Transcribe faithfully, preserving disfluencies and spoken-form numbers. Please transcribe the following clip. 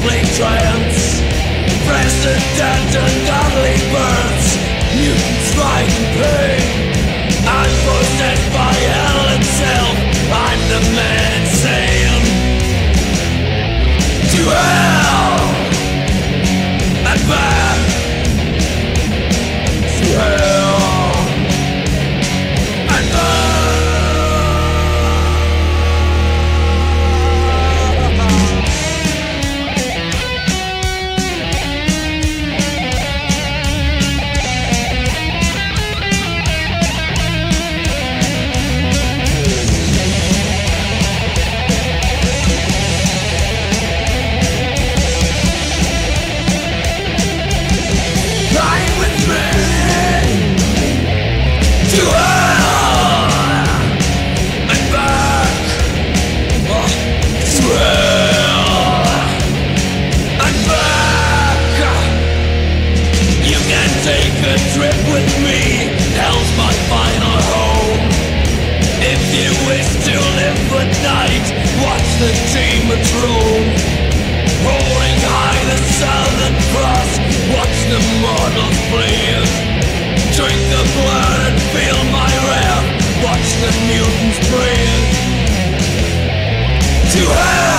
complete trance. President ungodly births, mutants fight in pain. I'm possessed by hell itself, I'm the man saying to hell and back to hell and back. The demons roam, rolling high the southern cross. Watch the mortals bleed, drink the blood and feel my wrath. Watch the mutants breathe to hell.